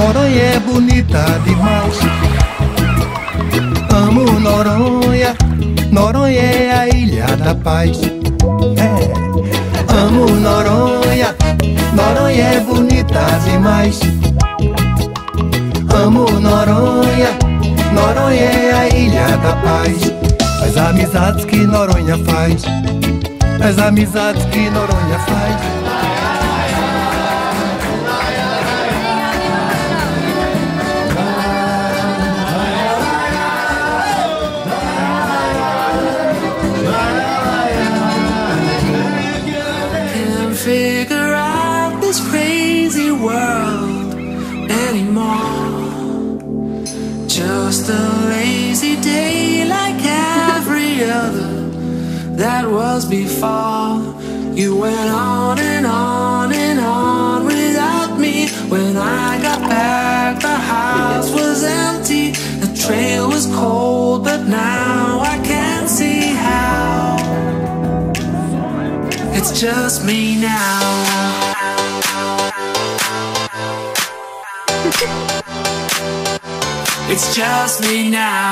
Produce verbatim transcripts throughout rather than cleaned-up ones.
Noronha é bonita demais. Amo Noronha, Noronha é a ilha da paz. É. Amo Noronha, Noronha é bonita demais. Amo Noronha, Noronha é a ilha da paz. As amizades que Noronha faz, as amizades que Noronha faz. Figure out this crazy world anymore. Just a lazy day like every other that was before. You went on and on and on without me. When I got back, the house was empty. The trail was cold, but now I can see how. It's just me now. It's just me now.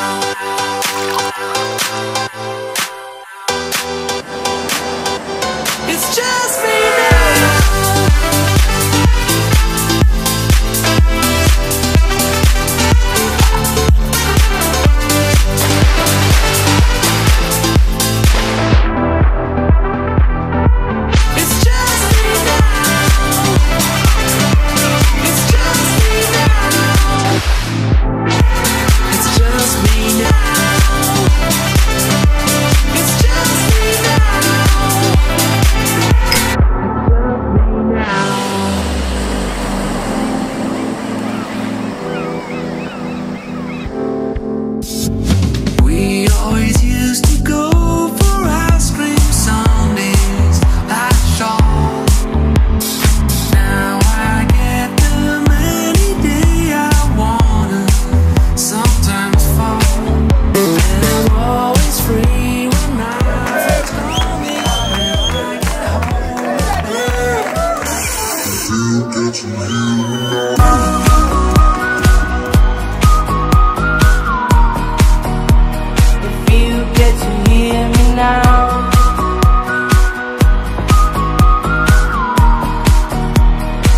It's just me now.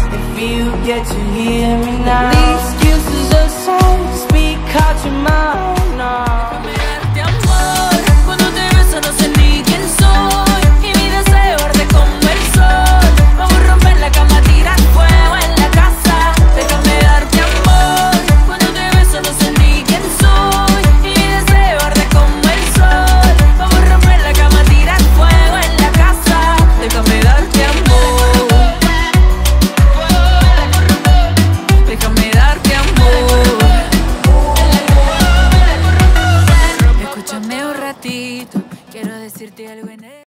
Get to hear me now. The excuses are so to speak out your mouth.